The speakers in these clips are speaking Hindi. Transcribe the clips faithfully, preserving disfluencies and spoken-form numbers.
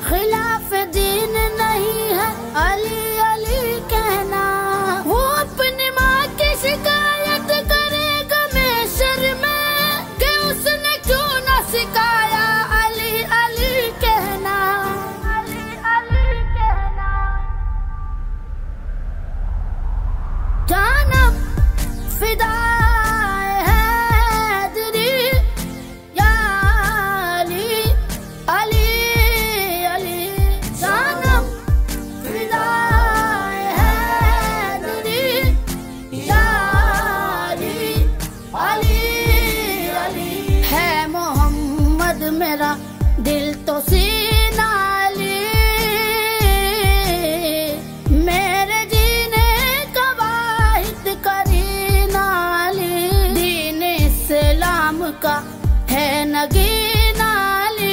खिलाफ दीन नहीं है अली अली कहना। वो अपनी माँ की शिकायत करेगा महशर में कि उसने क्यों न सिखाया अली अली कहना, अली अली कहना। जानम फिदा मेरा दिल तो सीना अली, मेरे जीने का वाहिद करीना अली। दीन इस्लाम का है नगीना अली,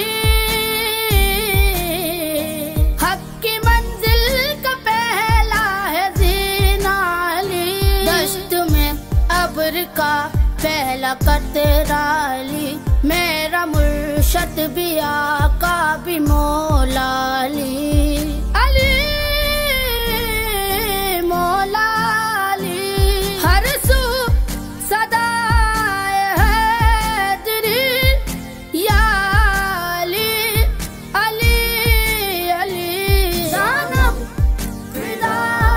हक की मंजिल का पहला है जीना अली। दश्त में अब्र का पहला कतरा अली, मेरा मुर्शद भी आका भी मौला अली। अली मौला अली हर सू सदा हैदरी या अली अली अली। जानम फिदा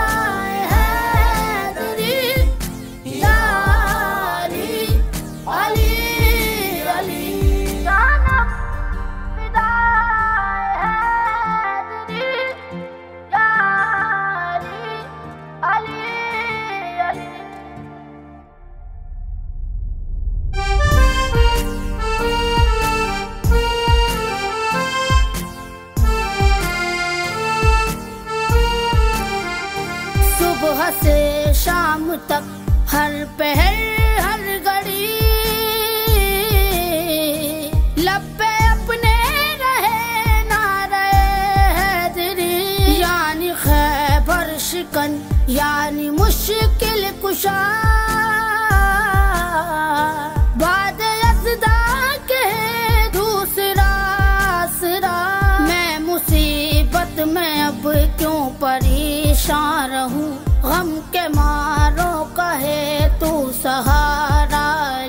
हैदरी या अली अली अली। जानम फिदा हैदरी या अली अली अली। सुबह से शाम तक हर पहर हर घड़ी लब पे अपने रहे ना रहे हैदरी, यानी खैबर शिकन यानी मुश्किल कुशा। बाद यज़दा के दूसरा आसरा, मैं मुसीबत में अब क्यों परेशान रहूं, गम के मारों कहे तू सहारा